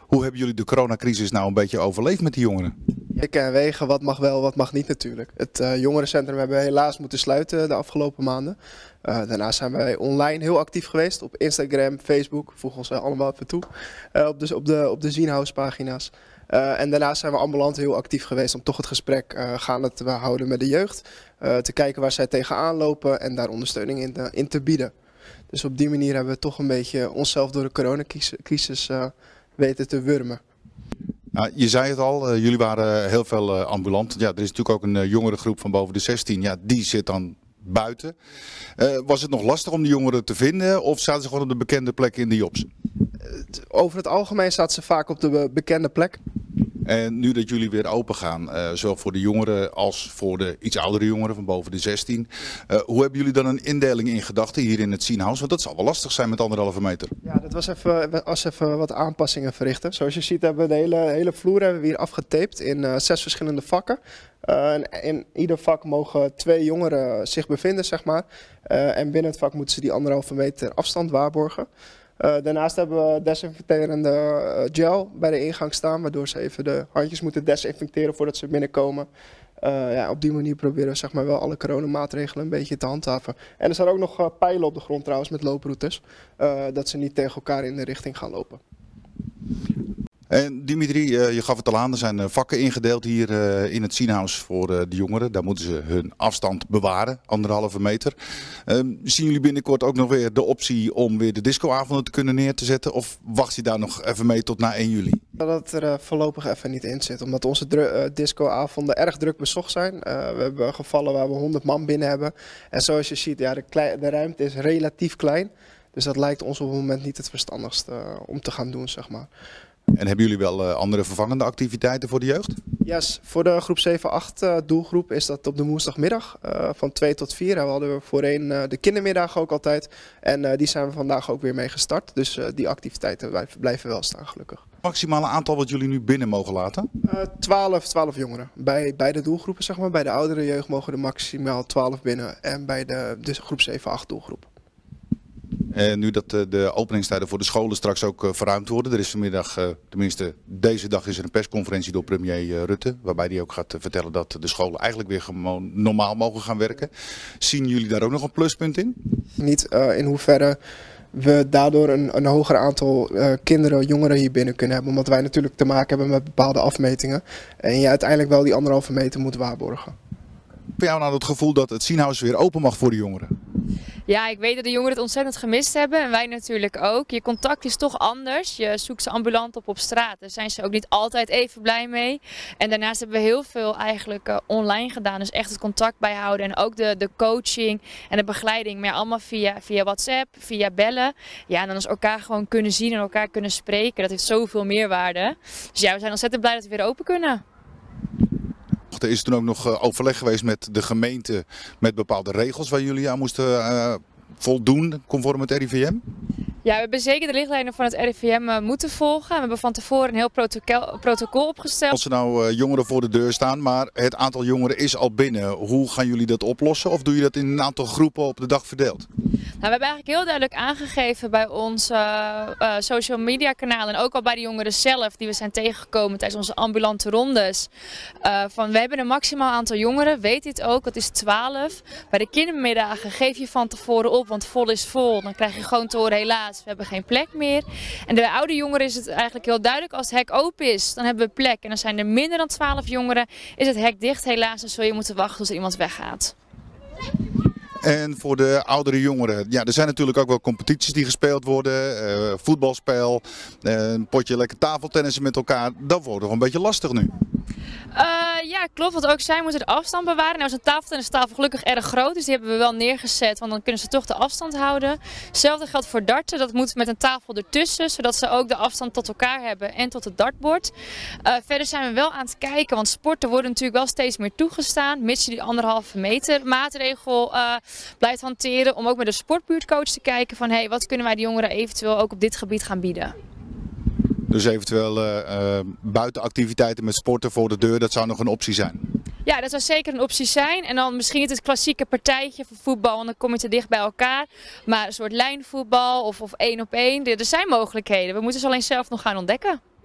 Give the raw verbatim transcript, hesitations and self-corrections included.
Hoe hebben jullie de coronacrisis nou een beetje overleefd met die jongeren? Ik en wegen wat mag wel, wat mag niet natuurlijk. Het uh, jongerencentrum hebben we helaas moeten sluiten de afgelopen maanden. Uh, daarnaast zijn wij online heel actief geweest op Instagram, Facebook. Voeg ons uh, allemaal even toe. Uh, op, de, op, de, op de Zienhuis pagina's. Uh, en daarnaast zijn we ambulant heel actief geweest om toch het gesprek uh, gaande te houden met de jeugd. Uh, te kijken waar zij tegenaan lopen en daar ondersteuning in te, in te bieden. Dus op die manier hebben we toch een beetje onszelf door de coronacrisis uh, weten te wurmen. Nou, je zei het al, uh, jullie waren heel veel uh, ambulant. Ja, er is natuurlijk ook een uh, jongerengroep van boven de zestien. Ja, die zit dan buiten. Uh, was het nog lastig om die jongeren te vinden of zaten ze gewoon op de bekende plek in de Jops? Over het algemeen zaten ze vaak op de bekende plek. En nu dat jullie weer open gaan, uh, zowel voor de jongeren als voor de iets oudere jongeren van boven de zestien. Uh, hoe hebben jullie dan een indeling in gedachten hier in het Zienhuis? Want dat zal wel lastig zijn met anderhalve meter. Ja, dat was even, was even wat aanpassingen verrichten. Zoals je ziet hebben we de hele, hele vloer hebben we hier afgetaped in uh, zes verschillende vakken. Uh, in ieder vak mogen twee jongeren zich bevinden, zeg maar. Uh, en binnen het vak moeten ze die anderhalve meter afstand waarborgen. Uh, daarnaast hebben we desinfecterende uh, gel bij de ingang staan, waardoor ze even de handjes moeten desinfecteren voordat ze binnenkomen. Uh, ja, op die manier proberen we zeg maar, wel alle coronamaatregelen een beetje te handhaven. En er staan ook nog uh, pijlen op de grond trouwens met looproutes, uh, dat ze niet tegen elkaar in de richting gaan lopen. En Dimitri, je gaf het al aan, er zijn vakken ingedeeld hier in het Zienhuis voor de jongeren. Daar moeten ze hun afstand bewaren, anderhalve meter. Zien jullie binnenkort ook nog weer de optie om weer de discoavonden te kunnen neer te zetten? Of wacht je daar nog even mee tot na één juli? Dat het er uh, voorlopig even niet in zit, omdat onze uh, discoavonden erg druk bezocht zijn. Uh, we hebben gevallen waar we honderd man binnen hebben. En zoals je ziet, ja, de, klei de ruimte is relatief klein. Dus dat lijkt ons op het moment niet het verstandigste uh, om te gaan doen, zeg maar. En hebben jullie wel uh, andere vervangende activiteiten voor de jeugd? Yes, voor de groep zeven acht uh, doelgroep is dat op de woensdagmiddag uh, van twee tot vier. Daar hadden we voorheen uh, de kindermiddag ook altijd. En uh, die zijn we vandaag ook weer mee gestart. Dus uh, die activiteiten blijven, blijven wel staan gelukkig. Maximale aantal wat jullie nu binnen mogen laten? Uh, twaalf, twaalf jongeren. Bij beide doelgroepen, zeg maar. Bij de oudere jeugd mogen er maximaal twaalf binnen. En bij de, de groep zeven acht doelgroep. En nu dat de openingstijden voor de scholen straks ook verruimd worden. Er is vanmiddag, tenminste deze dag, is er een persconferentie door premier Rutte. Waarbij hij ook gaat vertellen dat de scholen eigenlijk weer gewoon normaal mogen gaan werken. Zien jullie daar ook nog een pluspunt in? Niet uh, in hoeverre we daardoor een, een hoger aantal uh, kinderen, jongeren hier binnen kunnen hebben. Omdat wij natuurlijk te maken hebben met bepaalde afmetingen. En je uiteindelijk wel die anderhalve meter moet waarborgen. Heb jij nou het gevoel dat het Zienhuis weer open mag voor de jongeren? Ja, ik weet dat de jongeren het ontzettend gemist hebben en wij natuurlijk ook. Je contact is toch anders. Je zoekt ze ambulant op op straat. Daar zijn ze ook niet altijd even blij mee. En daarnaast hebben we heel veel eigenlijk uh, online gedaan. Dus echt het contact bijhouden en ook de, de coaching en de begeleiding. Maar ja, allemaal via, via WhatsApp, via bellen. Ja, en dan eens elkaar gewoon kunnen zien en elkaar kunnen spreken. Dat heeft zoveel meerwaarde. Dus ja, we zijn ontzettend blij dat we weer open kunnen. Er is toen ook nog overleg geweest met de gemeente met bepaalde regels waar jullie aan moesten uh, voldoen conform het R I V M? Ja, we hebben zeker de richtlijnen van het R I V M uh, moeten volgen. We hebben van tevoren een heel protocol, protocol opgesteld. Als er nou uh, jongeren voor de deur staan, maar het aantal jongeren is al binnen. Hoe gaan jullie dat oplossen? Of doe je dat in een aantal groepen op de dag verdeeld? Nou, we hebben eigenlijk heel duidelijk aangegeven bij onze uh, uh, social media kanalen en ook al bij de jongeren zelf die we zijn tegengekomen tijdens onze ambulante rondes. Uh, van we hebben een maximaal aantal jongeren, weet dit ook, dat is twaalf. Bij de kindermiddagen geef je van tevoren op, want vol is vol. Dan krijg je gewoon te horen helaas, we hebben geen plek meer. En bij oude jongeren is het eigenlijk heel duidelijk, als het hek open is, dan hebben we plek. En dan zijn er minder dan twaalf jongeren, is het hek dicht helaas, dan zul je moeten wachten tot er iemand weggaat. En voor de oudere jongeren, ja, er zijn natuurlijk ook wel competities die gespeeld worden, uh, voetbalspel, uh, een potje lekker tafeltennissen met elkaar, dat wordt toch een beetje lastig nu. Uh, ja, klopt. Want ook zij moeten de afstand bewaren. Nou is een tafeltennistafel gelukkig erg groot, dus die hebben we wel neergezet, want dan kunnen ze toch de afstand houden. Hetzelfde geldt voor darten, dat moet met een tafel ertussen, zodat ze ook de afstand tot elkaar hebben en tot het dartbord. Uh, verder zijn we wel aan het kijken, want sporten worden natuurlijk wel steeds meer toegestaan, mits je die anderhalve meter maatregel uh, blijft hanteren, om ook met de sportbuurtcoach te kijken van hey, wat kunnen wij de jongeren eventueel ook op dit gebied gaan bieden. Dus eventueel uh, uh, buitenactiviteiten met sporten voor de deur, dat zou nog een optie zijn? Ja, dat zou zeker een optie zijn. En dan misschien niet het klassieke partijtje voor voetbal, want dan kom je te dicht bij elkaar. Maar een soort lijnvoetbal of, of één op één, er zijn mogelijkheden. We moeten ze alleen zelf nog gaan ontdekken.